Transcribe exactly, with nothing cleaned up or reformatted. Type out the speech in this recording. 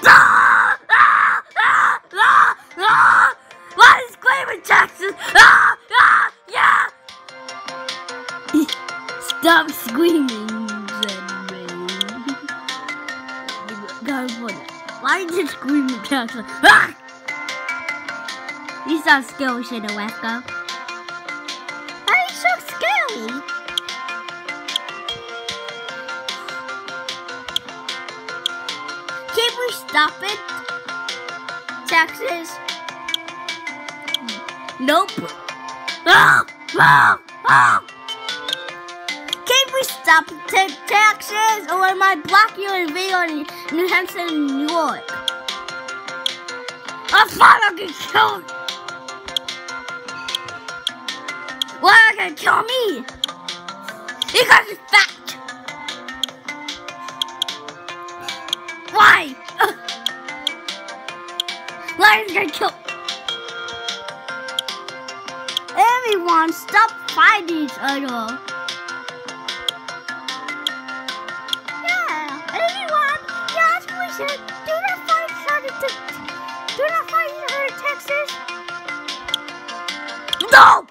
Ah! Ah! Ah! Ah! Ah! Why is screaming, Texas? Ah! Ah! Yeah! Stop screaming, Zen. God, what? Why is it screaming, Texas? Ah! You sound scary, Shadow Wesco. Why are you so scary? Can we stop it, Texas? Nope. Ah! Ah! Ah! Can we stop it, Texas? Or am I blocking your video in New Hampshire and New York? I'm finally gonna kill you. Why are you gonna kill me? Because it's fat. Why? Uh, why are you gonna kill? Everyone, stop fighting each other. Yeah, everyone, yeah, that's what we said. Do not fight each other. Do not fight each other, Texas. No.